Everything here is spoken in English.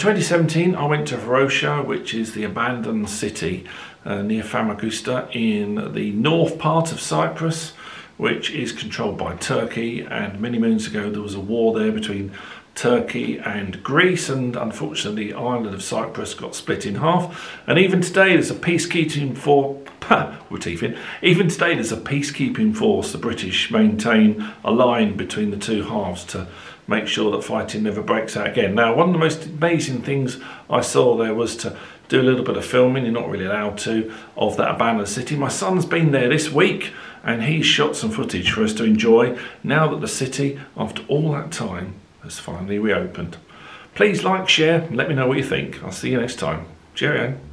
2017 I went to Varosha, which is the abandoned city near Famagusta in the north part of Cyprus, which is controlled by Turkey, and many moons ago there was a war there between Turkey and Greece, and unfortunately the island of Cyprus got split in half, and even today there's a peacekeeping force. Even today there's a peacekeeping force. The British maintain a line between the two halves to make sure that fighting never breaks out again. Now, one of the most amazing things I saw there was to do a little bit of filming. You're not really allowed to, of that abandoned city. My son's been there this week and he's shot some footage for us to enjoy now that the city, after all that time, has finally reopened. Please like, share, and let me know what you think. I'll see you next time. Cheerio.